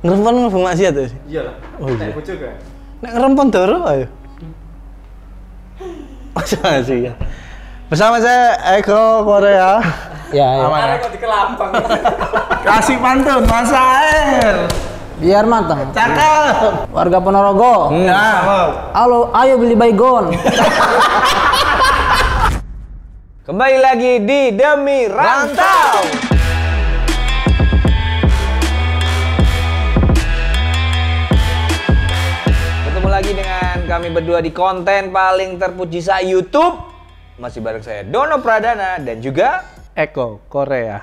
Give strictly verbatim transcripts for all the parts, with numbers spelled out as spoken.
Ngerempon mlebu maksiat ya? Iya lah. Oh iya. Nek bojo kan. Nek ngerempon doro ayo. Masa sih ya. Bersama saya Eko Korea. Ya, ya. Aman kok dikelampang. Kasih pantun Mas Air. Biar matang. Cakep. Warga Ponorogo. Nah, Halo, ayo beli baygon. Kembali lagi di Demi Rantau. Ketemu lagi dengan kami berdua di konten paling terpuji sa YouTube. Masih bareng saya Dono Pradana dan juga Eko Korea.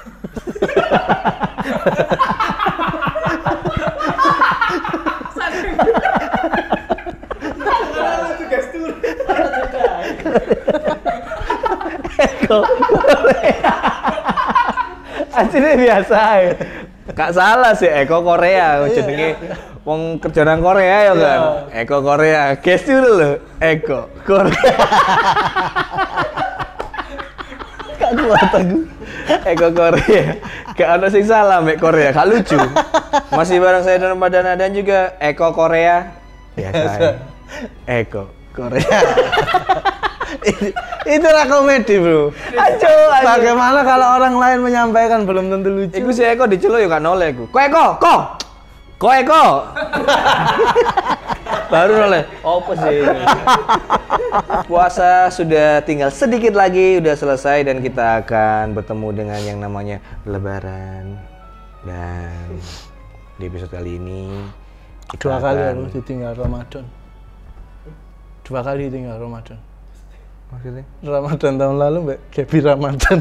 Eko Korea. Aslinya biasa ya. Gak salah sih Eko Korea, jenenge wong kerja nang Korea ya kan. Eko Korea. Gestur lho, Eko Korea. Gak kuat aku. Eko Korea. Gak ada sing salah mek Korea, gak lucu. Masih bareng saya Dono Pradana dan juga Eko Korea. Biasa. Eko Korea. itu, itu lah komedi bro. Ajo, ajo. Bagaimana kalau orang lain menyampaikan belum tentu lucu. Iku si Eko diceluk ya gak noleh iku. Ko Eko, ko. Ko Eko. Baru noleh. Apa sih? Puasa sudah tinggal sedikit lagi, udah selesai dan kita akan bertemu dengan yang namanya Lebaran. Dan di episode kali ini kita Dua kali akan... aku ditinggal Ramadan. Dua kali ditinggal Ramadan. Maksudnya? Ramadan tahun lalu Mbak Gaby Ramadan.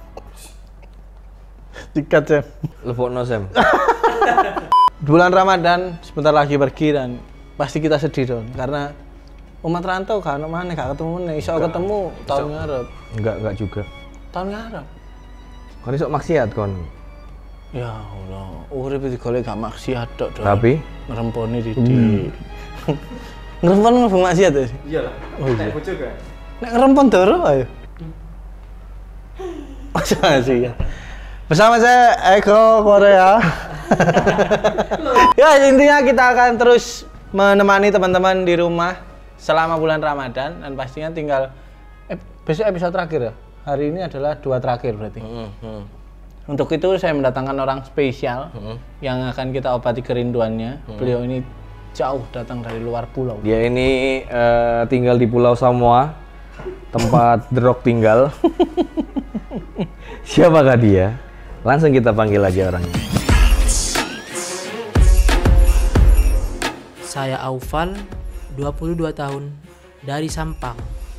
Dikat Sam. Lepokno Sam. Bulan Ramadan sebentar lagi pergi dan pasti kita sedih dong karena umat rantau kan mana gak ketemu nih iso ketemu tahun ngarep. Enggak, enggak juga. Tahun ngarep. Kon iso maksiat kon. Ya Allah, urip iki golek gak maksiat tok dong. Tapi ngeremponi didik. Ngerempon mlebu maksiat ya? Iya lah. Oh iya. Nek bojo kan. Nek ngerempon doro ayo. Masa sih ya. Bersama saya Eko Korea. Ya intinya kita akan terus menemani teman-teman di rumah selama bulan Ramadan dan pastinya tinggal eh, besok episode terakhir ya. Hari ini adalah dua terakhir berarti. mm-hmm. Untuk itu saya mendatangkan orang spesial Mm-hmm. yang akan kita obati kerinduannya. Mm-hmm. Beliau ini jauh datang dari luar pulau. Dia ini uh, tinggal di Pulau Samoa, tempat The Rock tinggal. Siapakah dia? Langsung kita panggil aja orangnya. Saya Aufal, dua puluh dua tahun, dari Sampang.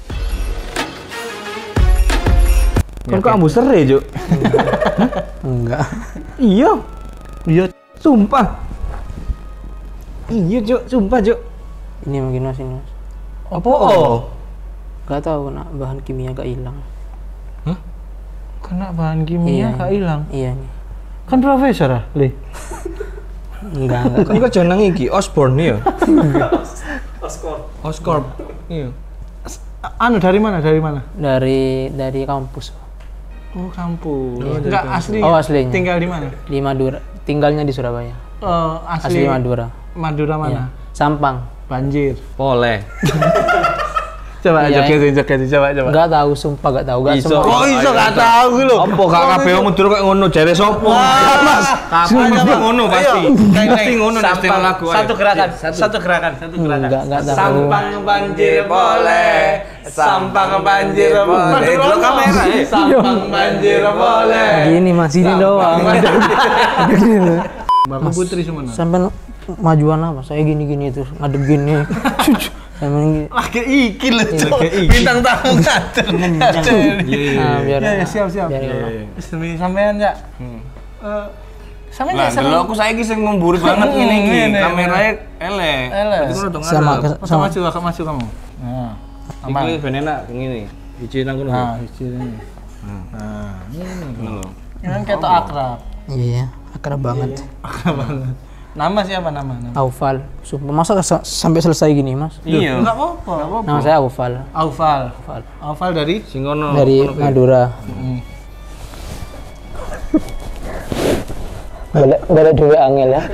Kan kok ambu sere, Juk? Enggak. Iya. Iya. Sumpah. Iya, Juk. Sumpah, Juk. Ini mungkin mas ini mas. Apa? Oh. Gak tahu kena bahan kimia gak hilang. Hah? Kena bahan kimia Iya, gak ini. hilang? Iya nih. Kan profesor ah, Le. Enggak enggak. Kan kerja nang iki Osborne ya. Oscorp. Oscorp. Iya. Anu dari mana? Dari mana? Dari dari kampus. Oh, kampus. Oh, dari Enggak kampus. asli. Oh, aslinya. Tinggal di mana? Di Madura. Tinggalnya di Surabaya. Eh, asli, Asli Madura. Madura mana? Iya. Sampang. Banjir. Boleh. Coba Iya, joget joget coba coba. Enggak tahu, sumpah gak tahu. Gak Iso. semua. Oh, iso gak tahu lho. Apa gak kabeh mundur kok ngono jare sapa? Mas, Kapan mesti ngono pasti. Mesti ngono nek setel lagu. ayo. Satu gerakan, satu gerakan, satu gerakan. Enggak enggak tahu. Sampang banjir boleh, sampang banjir boleh. Dulu kamera eh. Sampang banjir boleh. Gini mas ini doang. Gini loh. Bapak Putri semua. Sampai majuan apa? Saya gini-gini itu ngadep gini. Sama gini. Lagi iki lho, Cuk. Bintang tamu ngatur. Ah, biar. Ya, ya, siap, siap. biar Ya, enak. ya. Wis demi sampean ya. Eh, sampean Lah, ya dulu aku saiki sing memburi banget ngene iki. Ngene. Kameranya elek. Elek. Berarti ngono dong. Sama Sama sama maju, kakak maju kamu. Nah, aman. Iki ben enak ngene. Iki nang kono. Nah, iki ini. Nah, ini. Ngono. Ini kan ketok akrab. Iya, akrab banget. Akrab banget. Nama siapa nama? Nama. Aufal. Sumpah masa sa- sampai selesai gini, Mas? Iya. Enggak apa-apa. Nama saya Aufal. Aufal. Aufal. Aufal dari Sing ngono. Dari ngono, Be. Madura. Gak ada duit angel ya.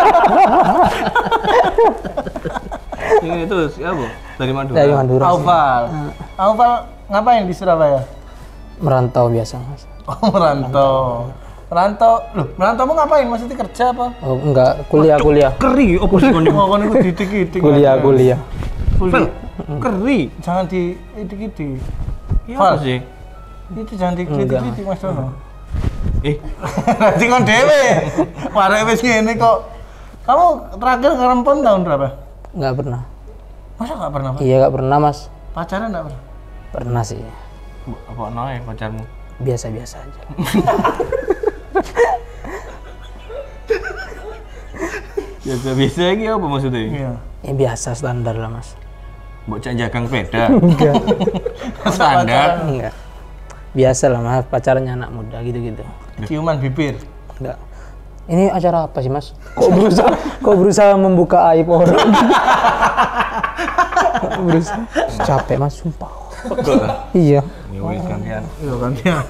Ini terus ya bu dari Madura. Dari Madura. sih. Aufal. Aufal ngapain di Surabaya? Merantau biasa mas. Oh, merantau. Merantau. Loh, merantau mau ngapain? Maksudnya kerja apa? Oh enggak, kuliah kuliah. Keri opo sih kon Mau kon iku didik-didik. Kuliah kuliah. Kuliah. Keri. Jangan di didik-didik. Iya Val. apa sih? Itu jangan dikritik-kritik Mas Dono. Eh, Nanti kon dhewe. Warek wis ngene kok. Kamu terakhir ngerempon tahun berapa? Enggak pernah. Masa nggak pernah? Pak? Iya enggak pernah mas. Pacaran nggak pernah? Pernah sih. apa noe pacarmu? Biasa-biasa aja. Biasa biasa lagi apa maksudnya? Iya. Ya biasa standar lah mas. Bocah jagang sepeda. Standar. Enggak. Biasa lah mas, pacarnya anak muda gitu-gitu. Ciuman bibir. Enggak. Ini acara apa sih mas? Kok berusaha, kok berusaha membuka aib orang? Kok berusaha. Capek mas, sumpah. Iya. Ini wis gantian. Iya gantian.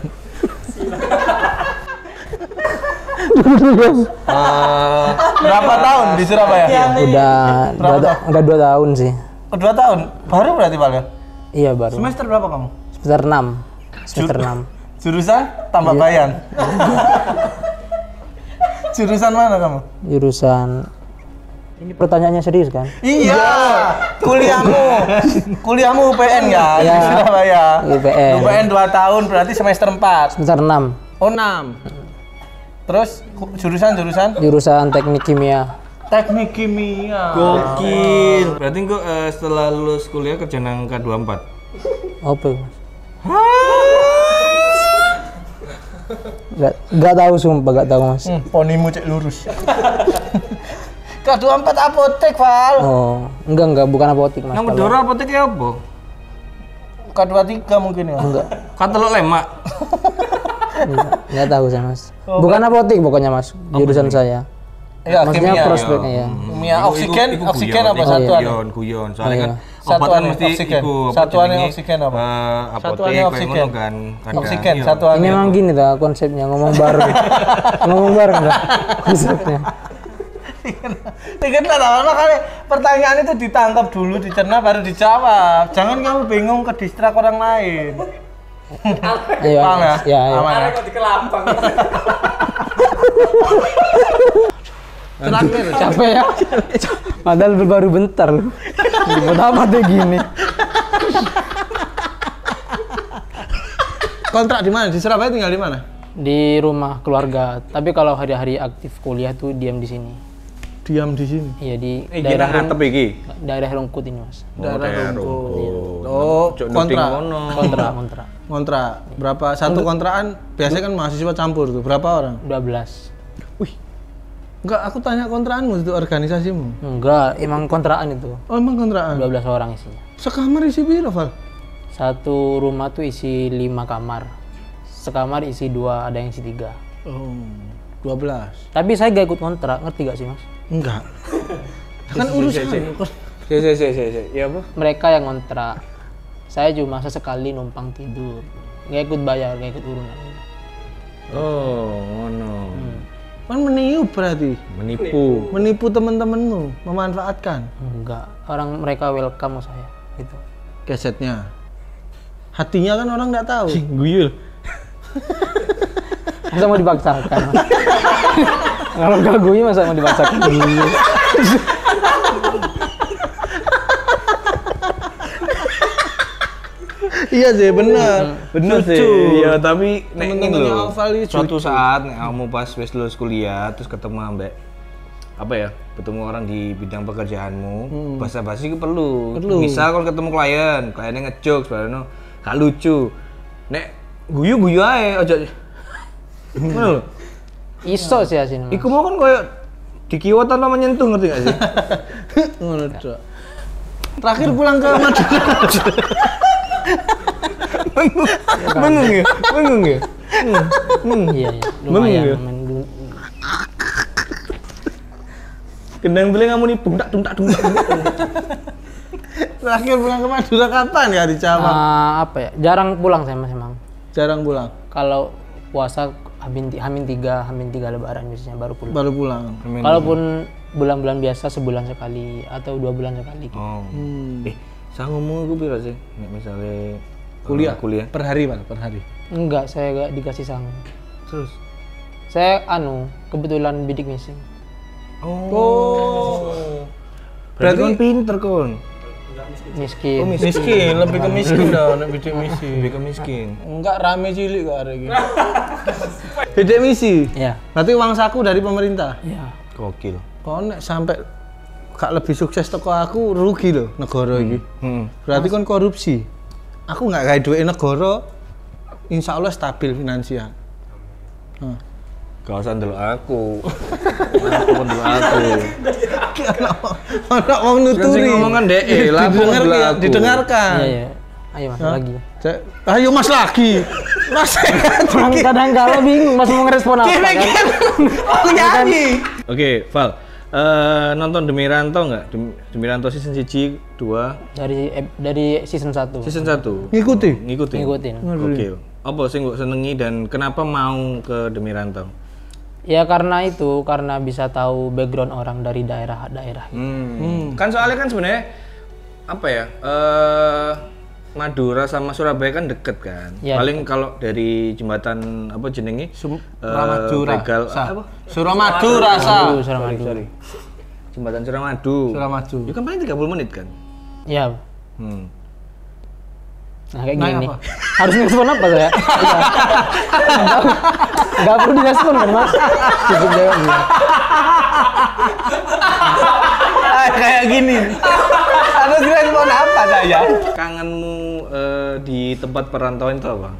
Eh, Berapa tahun di Surabaya? Udah, Berapa udah, udah dua tahun sih. Oh, dua tahun. Baru berarti Pak ya? Iya baru. Semester berapa kamu? Semester enam. Semester enam. Jurusan tambah bayan. Jurusan mana kamu? Jurusan. Ini pertanyaannya serius kan? Iya, kuliahmu, kuliahmu U P N ya di Iya. Surabaya. U P N. U P N dua tahun berarti semester empat. Semester enam. Oh enam. Terus ku- jurusan jurusan Jurusan teknik kimia. teknik kimia. Gokil. Berarti kok eh, setelah lulus kuliah kerja nang K dua puluh empat. Apa mas? Gak, gak tahu sumpah, gak tahu mas. Hmm, ponimu cek lurus. K dua puluh empat apotek, Val. Oh, enggak enggak bukan apotik mas. Nang Kalau- Medora apoteknya apa? K dua puluh tiga mungkin ya. Enggak, Katelok lemak. enggak, enggak tahu saya mas. Bukan apotik pokoknya mas. Jurusan saya. Iya, Maksudnya kimia. prospeknya ya. Kimia oksigen, oksigen apa guyon, satuan? Guyon, guyon. Soalnya Oh, kan iya. obat kan Satuannya mesti oksigen. iku apa Satuannya jenenge, oksigen apa? eh, apotek Satuannya kayak oksigen. ngono kan. Kadang. Oksigen, Iya. satuan. Ini memang gini dah konsepnya, ngomong bareng. Ngomong bareng dah konsepnya. Tiket lah, makanya pertanyaan itu ditangkap dulu, dicerna baru dijawab. Jangan kamu bingung ke distrak orang lain. Ayo, Paham ya? ya, ayo. Aman ya? Arek kok dikelampang. Terakhir, Capek ya. Padahal baru bentar loh. Dibuat apa deh gini? kontrak di mana? Di Surabaya tinggal di mana? Di rumah keluarga. Tapi kalau hari-hari aktif kuliah tuh diam di sini. Diam di sini. Iya di Iki daerah nang atep iki. daerah Rungkut ini mas. Daerah Rungkut. Rungkut. Oh, Cuk, nuting kontrak. ngono. Kontra kontra. Kontrak. Berapa? Satu kontrakan biasanya kan mahasiswa campur tuh. Berapa orang? dua belas. Wih. Enggak, aku tanya kontrakanmu itu organisasimu. Enggak, emang kontrakan itu. Oh, emang kontrakan. dua belas orang isinya. Sekamar isi piro, Val? Satu rumah tuh isi lima kamar. Sekamar isi dua, ada yang isi tiga. Oh, dua belas. Tapi saya gak ikut kontrak, ngerti gak sih mas? Enggak. Kan urusan. Si si si si si. Iya apa? Mereka yang kontrak. Saya cuma sesekali numpang tidur. Gak ikut bayar, gak ikut urunan. Oh, ngono. Kan meniup berarti. Menipu. Menipu teman-temanmu, memanfaatkan Enggak, orang mereka welcome sama saya. Gitu. kesetnya. Hatinya kan orang nggak tahu. Guyul. Masa mau dipaksakan mas? Kalau gak gue masa mau dipaksakan dulu? Iya sih, benar. Bener sih. Iya, tapi nek ini Temen-temennya lho. Alfal ini Suatu jujur. saat nek kamu pas wis lulus kuliah terus ketemu ambek apa ya? Ketemu orang di bidang pekerjaanmu, basa-basi ku perlu. Perlu. Misal kalau ketemu klien, kliennya ngejokes bareng gak lucu. Nek guyu-guyu ae aja. Ngono lho. Iso sih asin mas. Iku mau kan koyo dikiwa tanpa menyentuh, ngerti gak sih? Ngono, Dok. Terakhir pulang ke Madura. Bingung ya? Bingung ya? Iya, iya. Bengong ya? Lumayan. main dulu. Kendang beli kamu nih bungtak bungtak bungtak. Terakhir pulang ke Madura kapan ya di Cawang? Ah, apa ya? Jarang pulang saya mas emang. Jarang pulang. Kalau puasa Hamin, ti- hamin tiga, hamin tiga lebaran biasanya baru pulang. Baru pulang. Kalaupun bulan-bulan biasa sebulan sekali atau dua bulan sekali. Gitu. Oh. Hmm. Eh, sangumu gue piro sih? Nek misalnya Kuliah? eh, kuliah. Per hari, Pak, per hari. Enggak, saya enggak dikasih sangu. Terus. Saya anu, kebetulan bidik misi. Oh. Berarti Berarti- kan pinter kon. Miskin. Oh, miskin. Miskin, lebih ke miskin dong, nek bidik misi. Lebih ke miskin. Enggak rame cilik kok hari ini. Bidik misi. Ya. Berarti uang saku dari pemerintah. Ya. Gokil. Kok nek sampai gak lebih sukses teko aku rugi loh negara iki. Hmm. Berarti kon korupsi. Aku nggak gawe duit negara, insya Allah stabil finansial. Nah. Gak usah ndelok aku. Aku ndelok aku. Ono wong nuturi. Sing ngomong kan dek, eh, lah, aku Didengar- ndelok aku. didengarkan. Iya, iya. Ayo Mas Hah? lagi. Cek, ayo Mas lagi. Mas. Kadang kala bingung Mas mau ngerespon apa kan. Aku nyanyi. Oke, Val. Eh, nonton Demiranto nggak? Dem- Demiranto season satu, dua, Dari ep- dari season satu. season satu. Ngikuti. Ngikutin. Ngikutin. Oke. Apa sih mbok senengi dan kenapa mau ke Demiranto? Ya karena itu, karena bisa tahu background orang dari daerah-daerah. Hmm. Kan soalnya kan sebenarnya apa ya? Eh Madura sama Surabaya kan deket kan. Ya, Paling kalau dari jembatan apa jenenge? Sum- Eh, Ramadura. Regal Sa. apa? Suramadu rasa. Aduh, Suramadu. Jembatan Suramadu. Suramadu. Itu kan paling tiga puluh menit kan? Ya. Hmm. Nah kayak Nah, gini. apa? Harus ngerespon apa saya? Enggak, enggak perlu direspon kan Mas? Cukup jawab. Ya. Ah, kayak gini. Harus respon apa saya? Kangenmu eh, di tempat perantauan itu apa?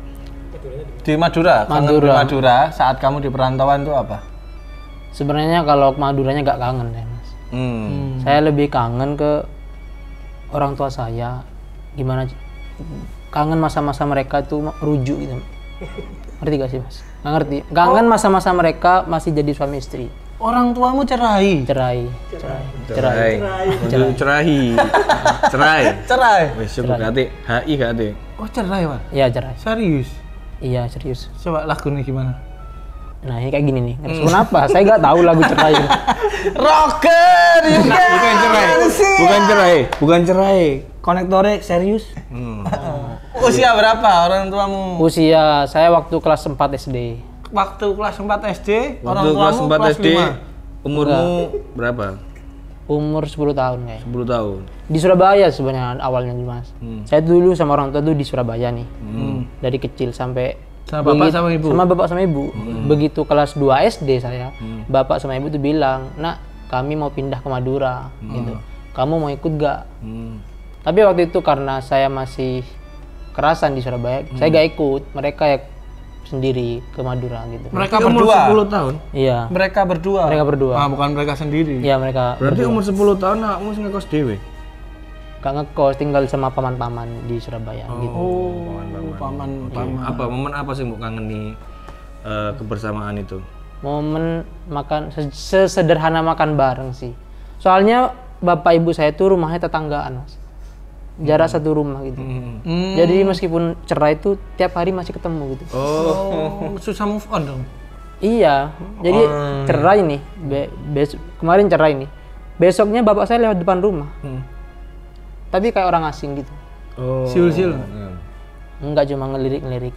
Di Madura. Kangen di Madura. Madura saat kamu di perantauan itu apa? Sebenarnya kalau Maduranya nggak kangen ya Mas. Hmm. Saya lebih kangen ke orang tua saya. Gimana? Kangen masa-masa mereka itu rujuk gitu. Ngerti gak sih Mas? Nggak ngerti. Kangen masa-masa mereka masih jadi suami istri. Orang tuamu cerai. Cerai. Cerai. Cerai. Cerai. Cerai. Cerai. Cerai. Wes cukup gati. H I gati. Oh cerai, Pak. Iya cerai. Serius. Iya serius. Coba lagunya gimana? Nah ini kayak gini nih. Ngerespon apa? Saya nggak tahu lagu cerai. Rocker, Bukan cerai. Bukan cerai. Bukan cerai. Konektornya serius. Hmm. Usia berapa orang tuamu? Usia saya waktu kelas empat S D. Waktu kelas empat S D, orang Waktu tuamu kelas empat S D, lima. umurmu berapa? Umur sepuluh tahun kayak. sepuluh tahun. Di Surabaya sebenarnya awalnya Mas. Hmm. Saya dulu sama orang tua tuh di Surabaya nih. Dari kecil sampai Sama bapak begitu- sama ibu? Sama bapak sama ibu. Begitu kelas dua S D saya, bapak sama ibu tuh bilang, "Nak, kami mau pindah ke Madura." gitu. Kamu mau ikut gak? Hmm. Tapi waktu itu karena saya masih kerasan di Surabaya, saya gak ikut. Mereka ya sendiri ke Madura gitu. Mereka Umur berdua. sepuluh tahun. Iya. Mereka berdua. Mereka berdua. Ah, bukan mereka sendiri. Iya mereka Berarti umur sepuluh tahun kamu wis ngekos dhewe. gak ngekos, tinggal sama paman-paman di Surabaya gitu. Oh, paman, paman. Apa momen apa sih mbok kangeni eh, kebersamaan itu? Momen makan se- sesederhana makan bareng sih. Soalnya bapak ibu saya tuh rumahnya tetanggaan Mas. Jarak satu rumah gitu. Hmm. Jadi meskipun cerai tuh tiap hari masih ketemu gitu. Oh, susah move on dong. Iya, jadi cerai nih. Be- bes- kemarin cerai nih. Besoknya bapak saya lewat depan rumah. Tapi kayak orang asing gitu. Oh. Sil-sil. Enggak cuma ngelirik-ngelirik.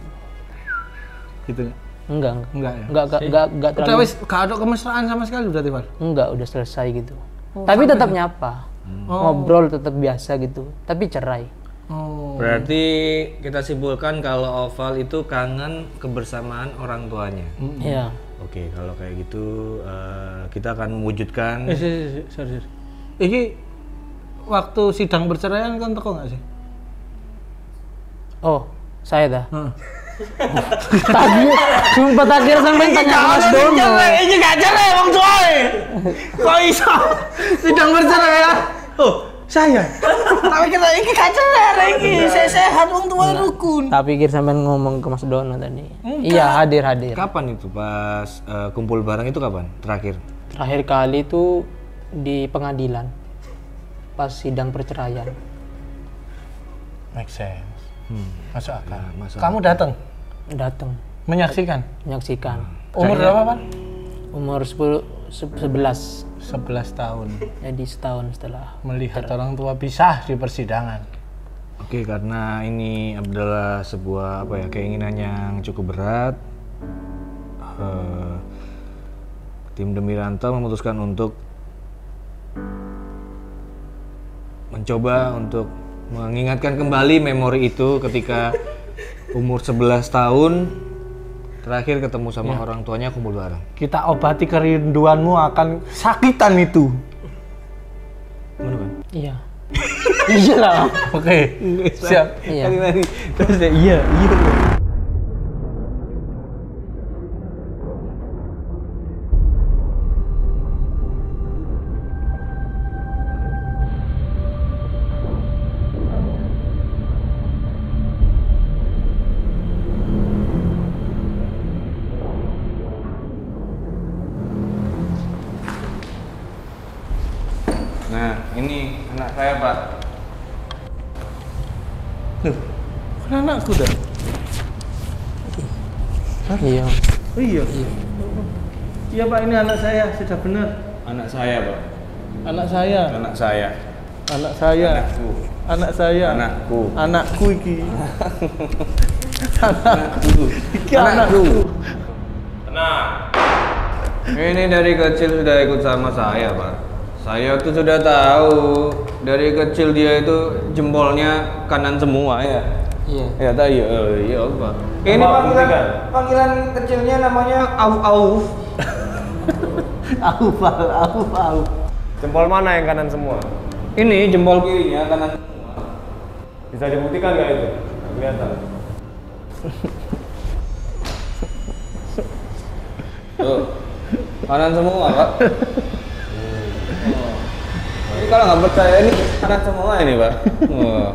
Gitu. Enggak, enggak. Enggak ya? Enggak, enggak, enggak, enggak Udah terlalu. wis gak ada kemesraan sama sekali berarti, Pak. Enggak, udah selesai gitu. Tapi tetap nyapa. Ngobrol tetap biasa gitu. Tapi cerai. Oh. Berarti kita simpulkan kalau Oval itu kangen kebersamaan orang tuanya. Iya. Oke, kalau kayak gitu eh, kita akan mewujudkan. Eh, si, si, si, sorry, sorry. Iki waktu sidang perceraian kan teko nggak sih? Oh, saya dah. Heeh. Tadi sumpah tadi sampai tanya ke Mas Dono. Ini gak cerai wong tuae. Kok iso? Sidang perceraian. Oh, saya. Tapi kita iki gak cerai iki. Saya sehat wong tua rukun. Tak pikir sampai ngomong ke Mas Dono tadi. Iya, hadir-hadir. Kapan itu pas eh, kumpul bareng itu kapan? Terakhir. Terakhir kali itu di pengadilan. Pas sidang perceraian. Make sense. Masuk akal. masuk Kamu datang Datang menyaksikan. menyaksikan. Umur berapa, Pak? Umur sepuluh, sebelas. sebelas tahun. Jadi setahun setelah Melihat orang tua pisah di persidangan. Oke, karena ini adalah sebuah apa ya keinginan yang cukup berat, uh, tim Demiranto memutuskan untuk mencoba untuk mengingatkan kembali memori itu ketika umur sebelas tahun terakhir ketemu sama ya. Orang tuanya kumpul bareng. Kita obati kerinduanmu akan sakitan itu. Mana, Bang? Iya. Iya lah. Oke, siap. Iya. Terus dia, iya, iya. Nah, ini anak saya, Pak. Loh, kan anakku dah. Iya. Oh iya. Iya. Iya, Pak, ini anak saya, sudah benar. Anak saya, Pak. Anak saya. Anak saya. Anak saya. Anakku. Anak saya. Anakku. Anakku iki. Anakku. Iki anakku. Tenang. Ini dari kecil sudah ikut sama saya, Pak. Saya tuh sudah tahu dari kecil dia itu jempolnya kanan semua ya. Iya. Ya tahu ya. Oh, iya, Pak. Ini panggilan panggilan kecilnya namanya Auf Auf. Auf, auf, auf. Jempol mana yang kanan semua? Ini jempol kirinya kanan semua. Bisa dibuktikan nggak itu? Nggak kelihatan. Tuh. Kanan semua, Pak. Ini kalau nggak percaya ini kanan semua ini, Pak. Oh.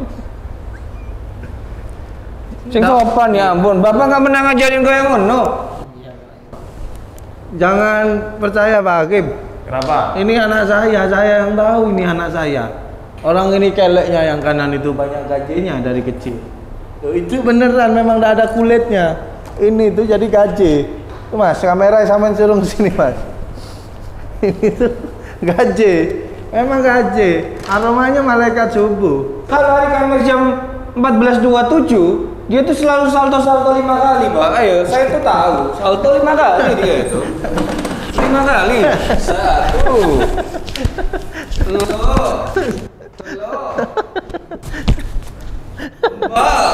Sing sopan ya ampun, Bapak nggak pernah ngajarin kayak ngono. Jangan percaya, Pak Hakim. Kenapa? Ini anak saya, saya yang tahu ini anak saya. Orang ini keleknya yang kanan itu banyak gajinya dari kecil. Tuh, itu beneran memang tidak ada kulitnya. Ini tuh jadi gaji. Tuh, Mas, kamera sampean suruh ke sini, Mas. Ini tuh gaji. Memang gaji. Aromanya malaikat subuh. Kalau hari Kamis jam empat belas dua puluh tujuh, dia tuh selalu salto-salto lima kali, Pak. Ayo, saya tuh tahu. Salto lima kali dia itu. Lima kali. Satu. Dua. Tiga. Empat.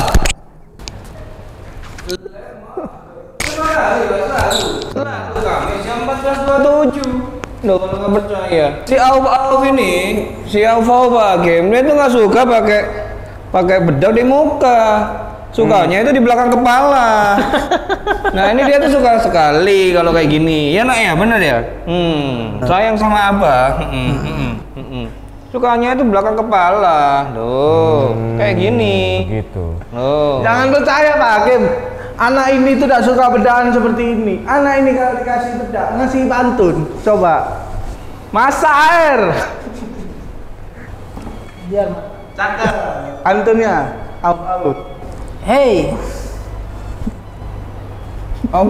Lima kali, Pak. Selalu. Selalu Kamis jam empat belas dua puluh tujuh. Loh, kalau nggak percaya. Si Auf Auf ini, si Auf Auf Hakim, dia tuh nggak suka pakai pakai bedak di muka. Sukanya hmm. itu di belakang kepala. Nah, ini dia tuh suka sekali kalau kayak gini. Ya, nak ya, bener ya? Hmm, sayang sama Abah. Hmm, hmm, hmm, hmm. Sukanya itu belakang kepala. Tuh, hmm, kayak gini. Gitu. Loh. Jangan percaya, Pak Hakim. Anak ini tuh tidak suka bedakan seperti ini. Anak ini kalau dikasih bedak, ngasih pantun. Coba. Masak air. Biar cakep. Pantunnya. Auf Auf. Hei. Apa?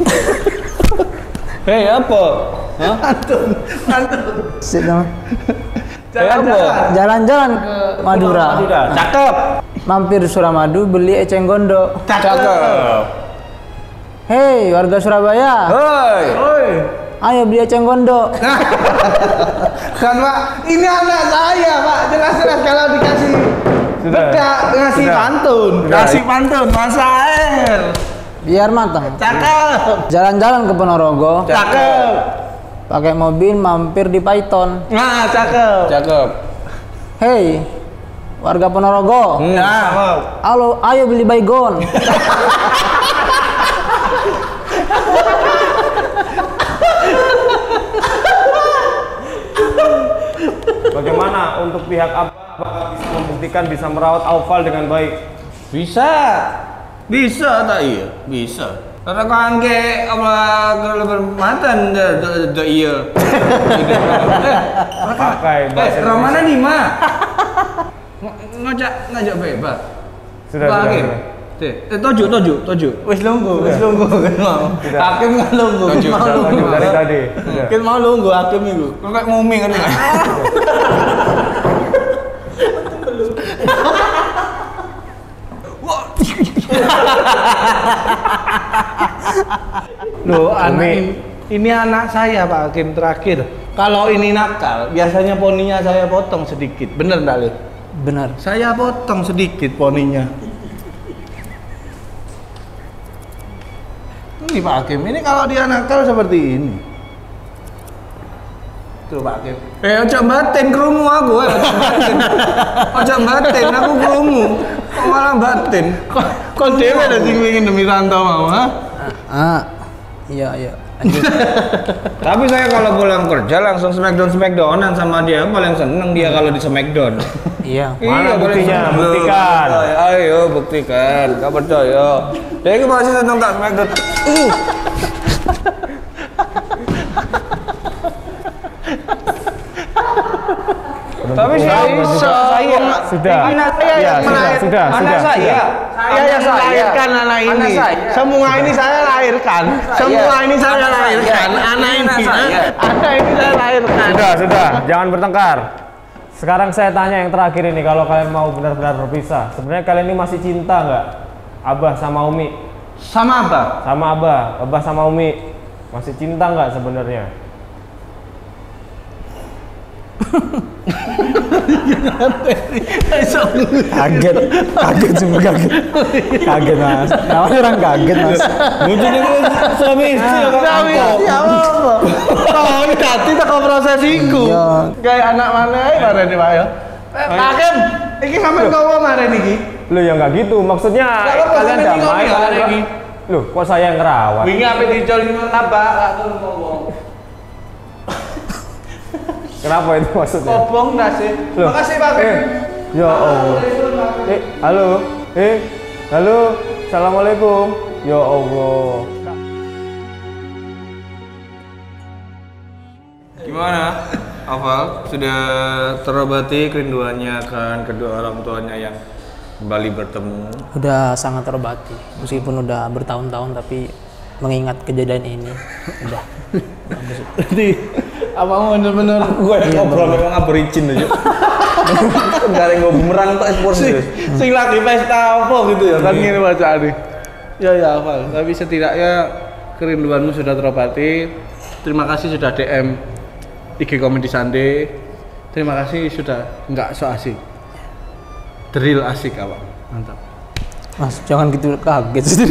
Hei, apa? Hah? Pantun. Pantun. Sip dong. Jalan-jalan. Jalan-jalan ke Madura. Sudah, cakep. Mampir Suramadu beli eceng gondok. Cakep. Hei, warga Surabaya. Hoi. Oi. Ayo beli eceng gondok. Kan, Pak, ini anak saya, Pak. Jelas-jelas kalau dikasih bedak, ngasih Sudah. pantun. Sudah. Ngasih pantun, masak air. Biar matang. Cakep. Jalan-jalan ke Ponorogo. Cakep. Pakai mobil mampir di Python. Nah, cakep. Cakep. Hei, warga Ponorogo. Nah, Halo, ayo beli baygon. Bagaimana untuk pihak apa apakah bisa membuktikan bisa merawat Aufal dengan baik? Bisa. Bisa tak iya? Bisa. Karena kan ke apa kalau bermatan dah dah iya. Pakai bahasa Eh, Ramana di mana? Ngajak ngajak bebas. Sudah, Pak sudah, Hakim. sudah. Eh, toju, toju, toju. Wis lungguh, wis lungguh kan mau. Hakim kan lungguh. Tujuh, Mau Udah lanjut lungguh. dari tadi. Udah. Kan mau lungguh hakim iku. Kok kayak mumi kan ya? Loh, anak ini, ini anak saya Pak Hakim terakhir. Kalau ini nakal, biasanya poninya saya potong sedikit. Bener enggak, Le? Benar. Saya potong sedikit poninya. Ini Pak Hakim, ini kalau dia nakal seperti ini. Tuh Pak Hakim. Eh, ojo batin kerumu aku, eh. Ojo batin. Ojo batin, aku kerumu. Kok malah batin? Kok kok dewe ada sing ingin demi rantau mau, ha? Ah, iya iya. Lanjut. Tapi saya kalau pulang kerja langsung smackdown smackdownan sama dia, paling seneng dia kalau di smackdown. Iya. Mana paling buktinya? seneng. Buktikan. Ayo buktikan, gak percaya. Dia ini masih seneng tak smackdown. Uh. Tapi saya saya Sudah. Anak saya Ya, yang sudah, melahir- sudah, anak sudah, saya. sudah. Saya yang melahirkan anak ini. Anak saya. Semua ini saya lahirkan. Semua ini saya Anak saya. lahirkan. Anak Ini ini, anak saya. anak ini saya lahirkan. Sudah, sudah. Jangan bertengkar. Sekarang saya tanya yang terakhir ini, kalau kalian mau benar-benar berpisah, sebenarnya kalian ini masih cinta nggak? Abah sama Umi, Sama apa? sama Abah, Abah sama Umi, masih cinta nggak sebenarnya? Kaget, kaget semua kaget. Kaget mas. Namanya orang kaget mas. Mungkin itu suami istri ya, Kami ya apa? Oh, ini hati tak kau proses iku. Iya. Kayak anak mana ae mare nih Pak ya. Eh, Pak Hakim, iki sampean kau mare niki. Loh ya nggak gitu, maksudnya Nggak apa-apa, kalian sampai damai, ini kami kalian nggak lagi. Loh, kok saya yang ngerawat? Wingi ape dicol ini tabak gak turun ngomong. Kenapa itu maksudnya? Kobong nasi. Loh, Makasih Pak Hakim. Eh, ya Allah. Eh, halo, eh, halo, assalamualaikum. Ya Allah. Gimana? Afal sudah terobati kerinduannya kan kedua orang tuanya yang kembali bertemu. Udah sangat terobati. Meskipun udah bertahun-tahun tapi mengingat kejadian ini udah. Jadi apa bener-bener Gue ngobrol memang nggak berizin aja. Gak ada yang gue bumerang tuh ekspor sing, sing lagi pesta apa gitu ya kan gini bacaannya. Ya ya Val, tapi setidaknya kerinduanmu sudah terobati. Terima kasih sudah D M I G Komedi Sande. Terima kasih sudah nggak so asik. Drill asik awak. Mantap. Mas jangan gitu kaget sendiri.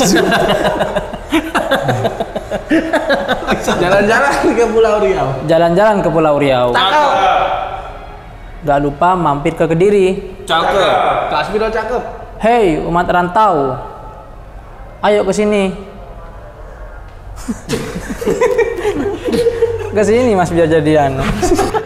Jalan-jalan ke Pulau Riau. Jalan-jalan ke Pulau Riau. Cakep. Gak lupa mampir ke Kediri. Cakep. Kak Asmiro cakep. Hei umat rantau, ayo ke sini. Ke sini mas biar jadian.